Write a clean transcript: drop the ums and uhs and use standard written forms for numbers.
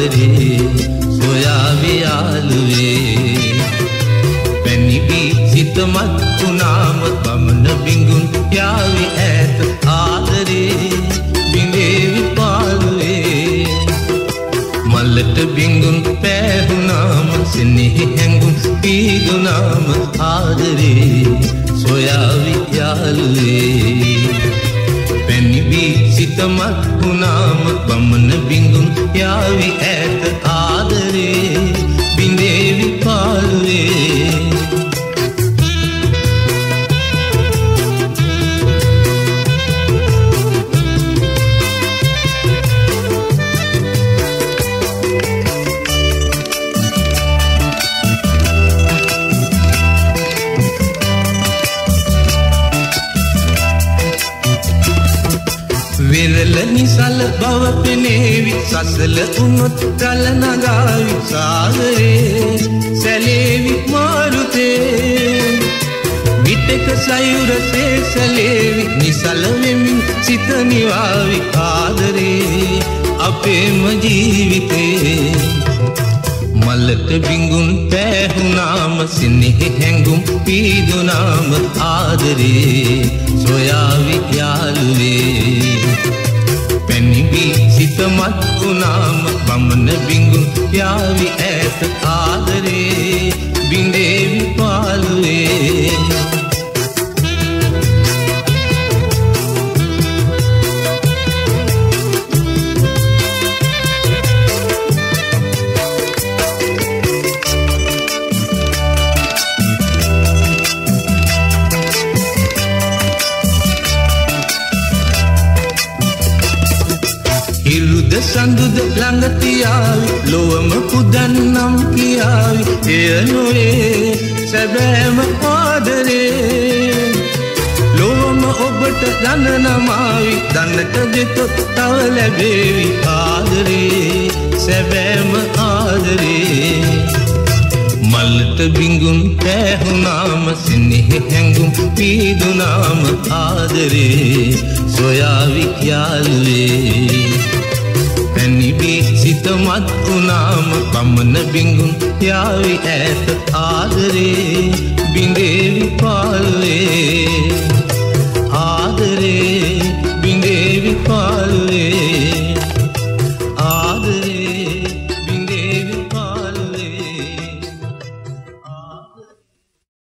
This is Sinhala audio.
ආදරේ සොයාවි යාළුවේ පැනිවි සිතමත් වුණාම ගමන බිඟුන් යාවි ඈත ආදරේ බිඳේවි පාළුවේ මල්ලට බිඟුන් පෑහුණාම සෙනෙහි හැඟුම් පීදුනාම ආදරේ සොයාවි යාළුවේ පැනිවි සිතමත් වුණාම ගමන බිඟුන් යාවි ඈත ආදරේ බිඳේවි පාළුවේ විරල නිසල බව පෙනේවි සසල උනොත් ගල නගාවි සාගරේ සැලේවි මාරුතේ විටක සයුර සේසලේවි නිසල වෙමින් සිත නිවාවි ආදරේ අපේම ජීවිතේ මල්ලට බිඟුන් පෑහුණාම සෙනෙහි හැඟුම් පීදුනාම ආදරේ සොයාවි යාළුවේ පැනිවි සිතමත් වුණාම ගමන බිඟුන් යාවි ඈත ආදරේ බිඳේවි පාළුවේ ඉරුද සඳුද ළඟ තියාවි ලොවම පුදන්නම් කියාවි එය නොවේ සැබෑම ආදරේ ලොවම ඔබට දන නමාවි දන්නට දෙතොත් තව ලැබේවි ආදරේ සැබෑම ආදරේ මල්ලට බිඟුන් පෑහුණාම සෙනෙහි හැඟුම් පීදුනාම ආදරේ සොයාවි යාළුවේ පැනිවි සිතමත් වුණාම ගමන බිඟුන් යාවි ඈත ආදරේ